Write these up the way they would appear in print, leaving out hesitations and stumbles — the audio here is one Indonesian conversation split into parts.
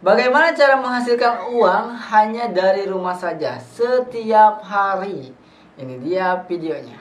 Bagaimana cara menghasilkan uang hanya dari rumah saja setiap hari? Ini dia videonya.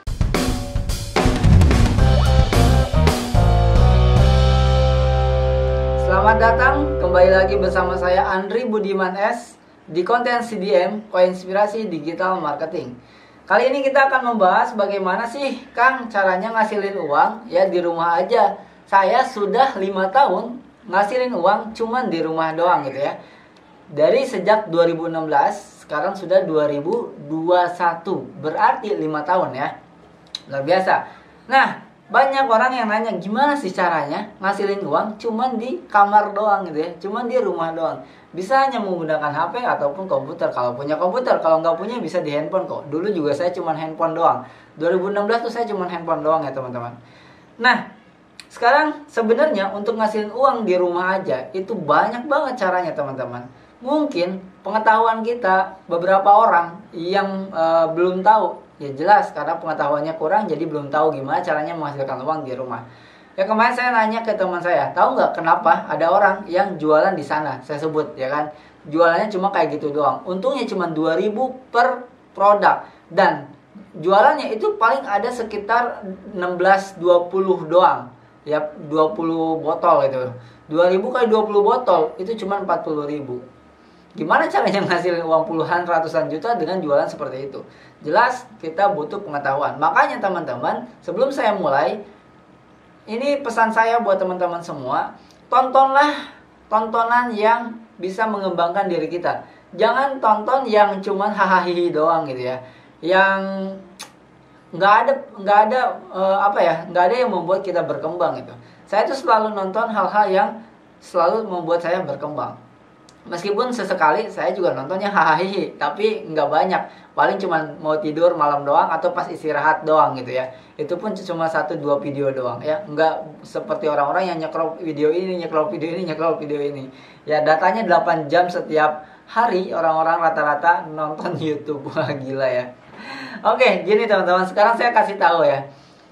Selamat datang kembali lagi bersama saya Andri Budiman S di konten CDM, Koinspirasi Digital Marketing. Kali ini kita akan membahas bagaimana sih Kang caranya ngasilin uang ya di rumah aja. Saya sudah 5 tahun ngasilin uang cuman di rumah doang gitu ya. Dari sejak 2016, sekarang sudah 2021. Berarti 5 tahun ya. Luar biasa. Nah, banyak orang yang nanya gimana sih caranya ngasilin uang cuman di kamar doang gitu ya. Cuman di rumah doang. Bisa hanya menggunakan HP ataupun komputer. Kalau punya komputer, kalau nggak punya bisa di handphone kok. Dulu juga saya cuman handphone doang. 2016 tuh saya cuman handphone doang ya teman-teman. Nah, sekarang sebenarnya untuk ngasilin uang di rumah aja itu banyak banget caranya teman-teman. Mungkin pengetahuan kita beberapa orang yang belum tahu, ya jelas karena pengetahuannya kurang jadi belum tahu gimana caranya menghasilkan uang di rumah. Ya kemarin saya nanya ke teman saya, tahu nggak kenapa ada orang yang jualan di sana? Saya sebut ya kan, jualannya cuma kayak gitu doang. Untungnya cuma 2.000 per produk dan jualannya itu paling ada sekitar 16-20 doang. Ya 20 botol itu 2.000 kali 20 botol itu cuma 40.000. Gimana caranya ngasilin uang puluhan ratusan juta dengan jualan seperti itu? Jelas kita butuh pengetahuan. Makanya teman-teman, sebelum saya mulai, ini pesan saya buat teman-teman semua, tontonlah tontonan yang bisa mengembangkan diri kita. Jangan tonton yang cuma hahaha doang gitu ya. Yang nggak ada yang membuat kita berkembang gitu. Saya tuh selalu nonton hal-hal yang selalu membuat saya berkembang. Meskipun sesekali saya juga nontonnya hahaha, tapi nggak banyak. Paling cuma mau tidur malam doang atau pas istirahat doang gitu ya. Itu pun cuma 1-2 video doang ya. Nggak seperti orang-orang yang nyekrol video ini, nyekrol video ini, nyekrol video ini. Ya datanya 8 jam setiap hari orang-orang rata-rata nonton YouTube. Wah gila ya. Oke, gini teman-teman, sekarang saya kasih tahu ya.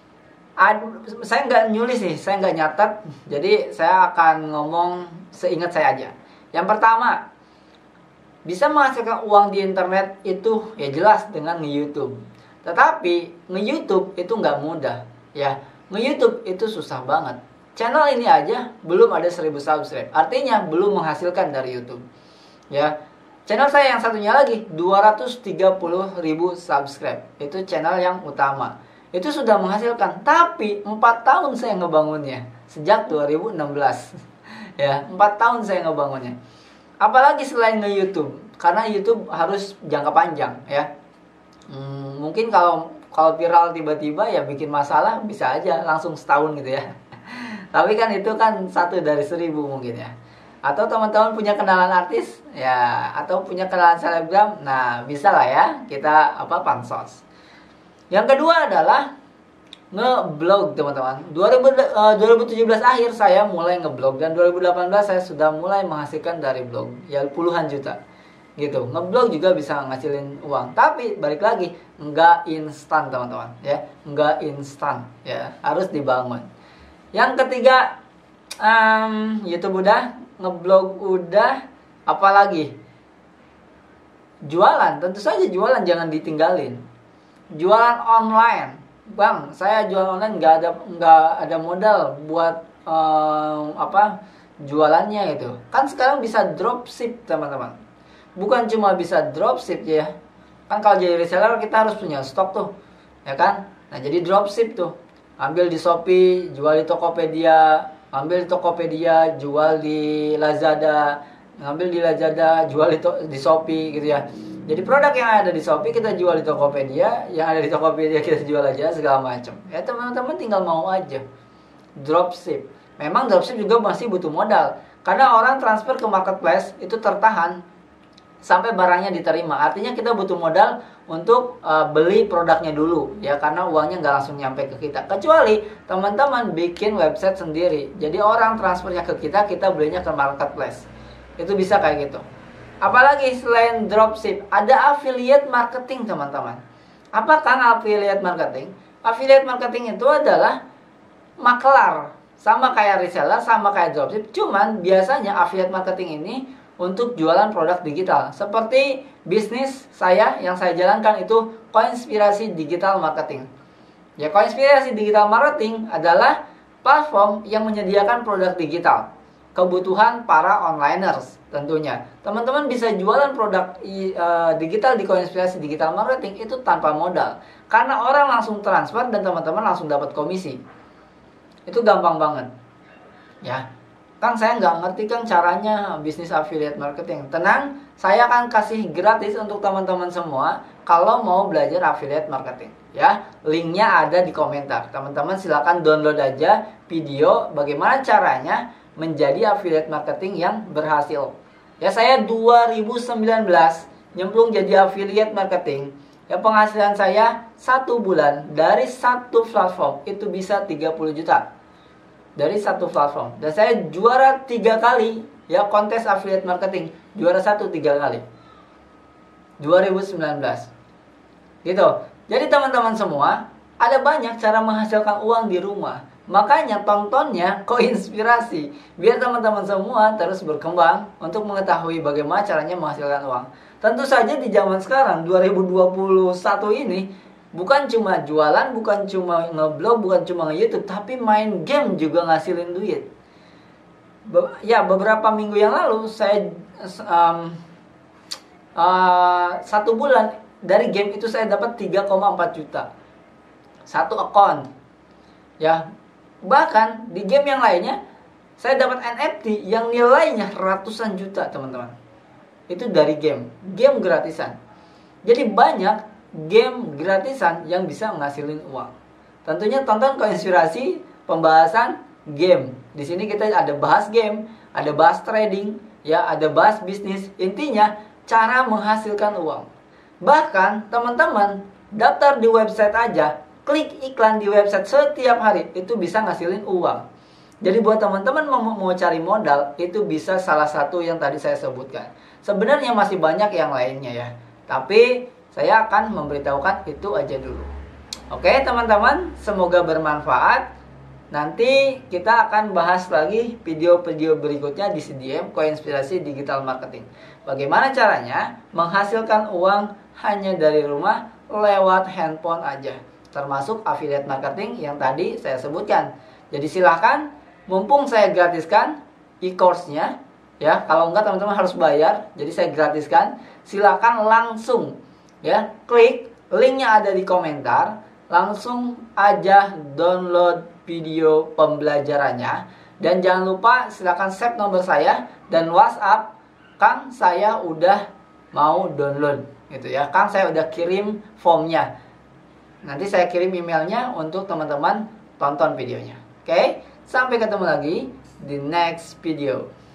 Saya nggak nyulis nih, saya nggak nyatet, jadi saya akan ngomong seingat saya aja. Yang pertama, bisa menghasilkan uang di internet itu ya jelas dengan nge-YouTube. Tetapi nge-YouTube itu nggak mudah, ya. Nge-YouTube itu susah banget. Channel ini aja belum ada 1.000 subscribe, artinya belum menghasilkan dari YouTube, ya. Channel saya yang satunya lagi 230.000 subscribe. Itu channel yang utama. Itu sudah menghasilkan, tapi 4 tahun saya ngebangunnya sejak 2016. Ya, 4 tahun saya ngebangunnya. Apalagi selain nge-YouTube, karena YouTube harus jangka panjang ya. Mungkin kalau viral tiba-tiba ya bikin masalah bisa aja langsung setahun gitu ya. Tapi kan itu kan 1 dari 1.000 mungkin ya. Atau teman-teman punya kenalan artis ya, atau punya kenalan selebgram, nah bisa lah ya kita pansos. Yang kedua adalah ngeblog teman-teman. 2017 akhir saya mulai ngeblog dan 2018 saya sudah mulai menghasilkan dari blog ya puluhan juta gitu. Ngeblog juga bisa ngasilin uang, tapi balik lagi nggak instan teman-teman ya, nggak instan ya, harus dibangun. Yang ketiga, YouTube udah, ngeblog udah, apalagi jualan. Tentu saja jualan jangan ditinggalin. Jualan online, bang, saya jualan online nggak ada modal buat jualannya gitu. Kan sekarang bisa dropship teman-teman. Bukan cuma bisa dropship ya. Kan kalau jadi reseller kita harus punya stok tuh, ya kan? Nah jadi dropship tuh, ambil di Shopee, jual di Tokopedia. Ambil di Tokopedia, jual di Lazada, ngambil di Lazada, jual di Shopee gitu ya. Jadi produk yang ada di Shopee kita jual di Tokopedia, yang ada di Tokopedia kita jual aja segala macam. Ya teman-teman tinggal mau aja. Dropship. Memang dropship juga masih butuh modal. Karena orang transfer ke marketplace itu tertahan sampai barangnya diterima. Artinya kita butuh modal untuk beli produknya dulu ya, karena uangnya nggak langsung nyampe ke kita, kecuali teman-teman bikin website sendiri. Jadi orang transfernya ke kita belinya ke marketplace. Itu bisa kayak gitu. Apalagi selain dropship, ada affiliate marketing teman-teman. Apa kan affiliate marketing? Affiliate marketing itu adalah maklar Sama kayak reseller, sama kayak dropship, cuman biasanya affiliate marketing ini untuk jualan produk digital. Seperti bisnis saya yang saya jalankan itu Koinspirasi Digital Marketing. Ya, Koinspirasi Digital Marketing adalah platform yang menyediakan produk digital. Kebutuhan para onliners tentunya. Teman-teman bisa jualan produk digital di Koinspirasi Digital Marketing itu tanpa modal. Karena orang langsung transfer dan teman-teman langsung dapat komisi. Itu gampang banget. Ya, Kang, saya nggak ngerti Kang caranya bisnis affiliate marketing. Tenang, saya akan kasih gratis untuk teman-teman semua kalau mau belajar affiliate marketing. Ya, linknya ada di komentar. Teman-teman silakan download aja video bagaimana caranya menjadi affiliate marketing yang berhasil. Ya, saya 2019 nyemplung jadi affiliate marketing. Ya, penghasilan saya 1 bulan dari satu platform itu bisa 30 juta. Dari satu platform. Dan saya juara 3 kali ya kontes affiliate marketing. Juara 1 3 kali. 2019. Gitu. Jadi teman-teman semua, ada banyak cara menghasilkan uang di rumah. Makanya tontonnya Koinspirasi. Biar teman-teman semua terus berkembang untuk mengetahui bagaimana caranya menghasilkan uang. Tentu saja di zaman sekarang 2021 ini bukan cuma jualan, bukan cuma ngeblog, bukan cuma nge-YouTube, tapi main game juga ngasilin duit. Beberapa minggu yang lalu saya 1 bulan dari game itu saya dapat 3,4 juta. Satu akun. Ya, bahkan di game yang lainnya saya dapat NFT yang nilainya ratusan juta, teman-teman. Itu dari game gratisan. Jadi banyak game gratisan yang bisa ngasilin uang. Tentunya tonton Koinspirasi pembahasan game. Di sini kita ada bahas game, ada bahas trading, ya, ada bahas bisnis. Intinya cara menghasilkan uang. Bahkan teman-teman daftar di website aja, klik iklan di website setiap hari itu bisa ngasilin uang. Jadi buat teman-teman mau cari modal itu bisa salah satu yang tadi saya sebutkan. Sebenarnya masih banyak yang lainnya ya. Tapi saya akan memberitahukan itu aja dulu. Oke teman-teman, semoga bermanfaat. Nanti kita akan bahas lagi video-video berikutnya di CDM Koinspirasi Digital Marketing. Bagaimana caranya menghasilkan uang hanya dari rumah lewat handphone aja. Termasuk affiliate marketing yang tadi saya sebutkan. Jadi silahkan, mumpung saya gratiskan e-course-nya. Ya, kalau enggak teman-teman harus bayar. Jadi saya gratiskan. Silahkan langsung ya klik linknya ada di komentar, langsung aja download video pembelajarannya. Dan jangan lupa silakan save nomor saya dan WhatsApp, Kang saya udah mau download gitu ya, Kang saya udah kirim formnya. Nanti saya kirim emailnya untuk teman-teman tonton videonya. Oke, sampai ketemu lagi di next video.